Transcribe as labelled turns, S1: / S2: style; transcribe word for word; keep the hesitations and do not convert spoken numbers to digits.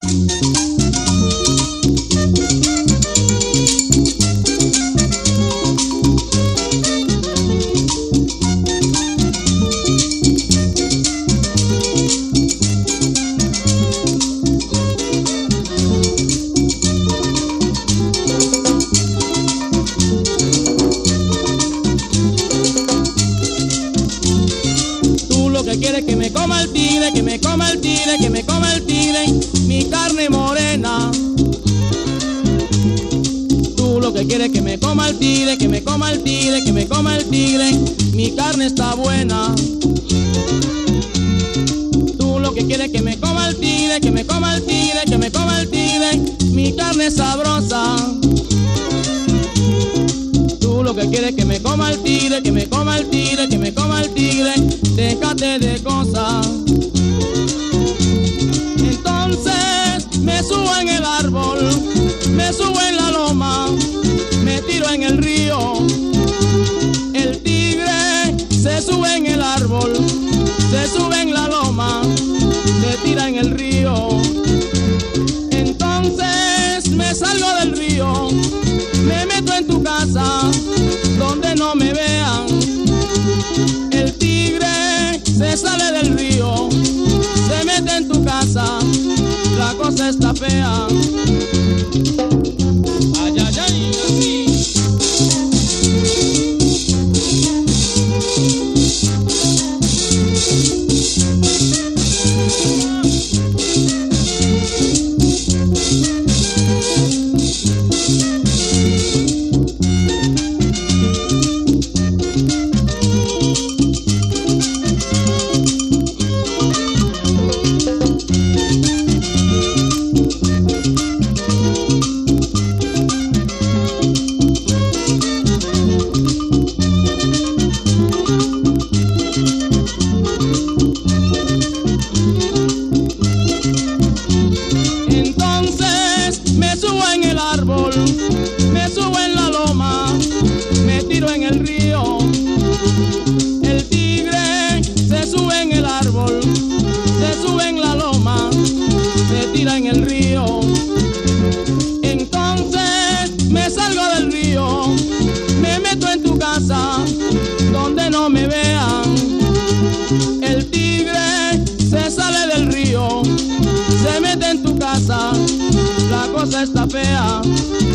S1: Quiere que me coma el tigre, que me coma el tigre, que me coma el tigre, mi carne morena. Tú lo que quieres que me coma el tigre, que me coma el tigre, que me coma el tigre, mi carne está buena. Tú lo que quieres que me coma el tigre, que me coma el tigre, que me coma el tigre, mi carne es sabrosa. Tú lo que quieres que me coma el tigre, que me coma el tigre, que me coma el tigre, déjate de cosas. Entonces me subo en el árbol, me subo en la loma, me tiro en el río. El tigre se sube en el árbol, se sube en la loma, se tira en el río. Entonces me salgo del río, me meto en tu casa, donde no me vean. El tigre se sale del río, se mete en tu casa, la cosa está fea. Ay, ay, ay, así. Me subo en la loma, me tiro en el río. El tigre se sube en el árbol, se sube en la loma, se tira en el río. Entonces me salgo del río, me meto en tu casa, donde no me vean. El tigre se sale del río, se mete en tu casa, la cosa está fea.